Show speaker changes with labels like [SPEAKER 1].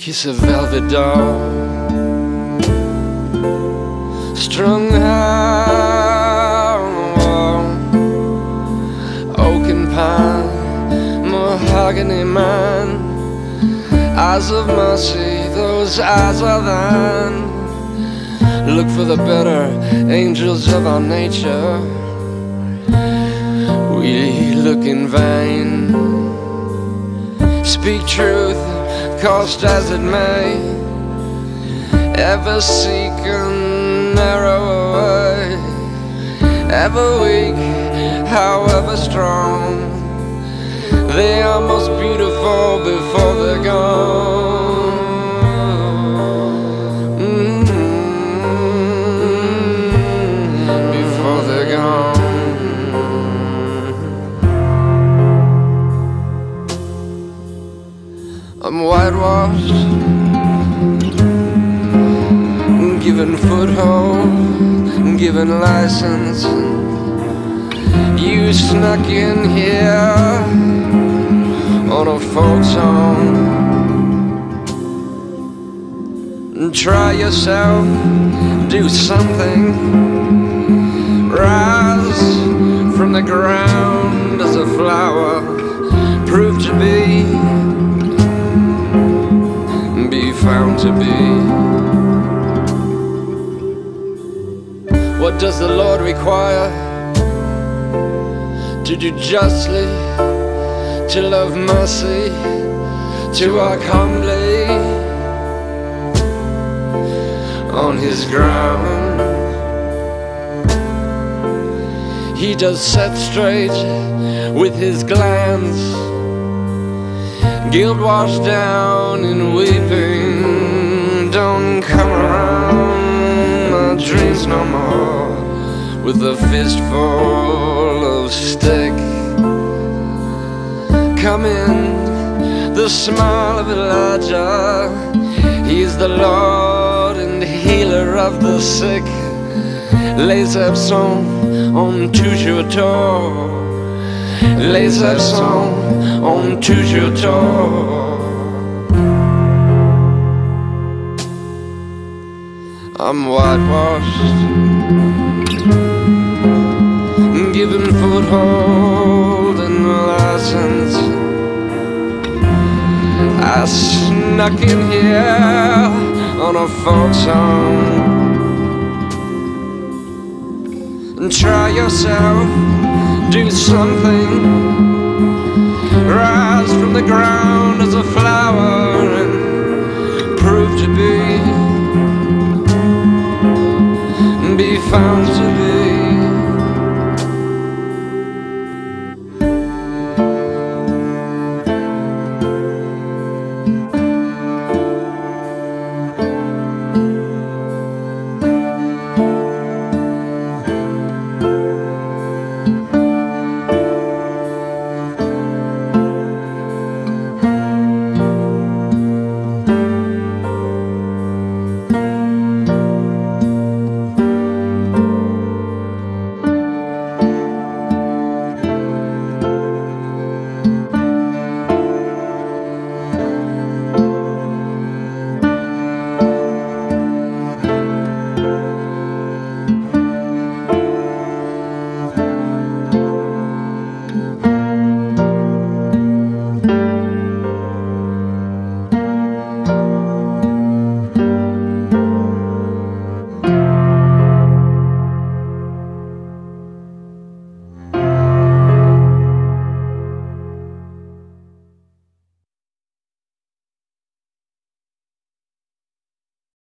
[SPEAKER 1] kiss a velvet doll, strung high on the wall, oak and pine, mahogany man, eyes of mercy, those eyes are thine. Look for the better angels of our nature, we look in vain. Speak truth, cost as it may, ever seek a narrow way, ever weak, however strong. They are most beautiful before they're gone. Before they're gone. I'm whitewashed, given foothold, given license. You snuck in here on a folk song. Try yourself, do something. Rise from the ground as a flower, prove to be found to be. What does the Lord require? To do justly, to love mercy, to walk humbly on his ground. He does set straight with his glance, guilt washed down in weeping. Don't come around my dreams no more with a fistful of stick. Come in, the smile of Elijah. He is the Lord and healer of the sick. Les absents ont toujours tort. Les absents ont toujours tort. I'm whitewashed, given foothold and license. I snuck in here on a folk song. And try yourself, do something. Rise from the ground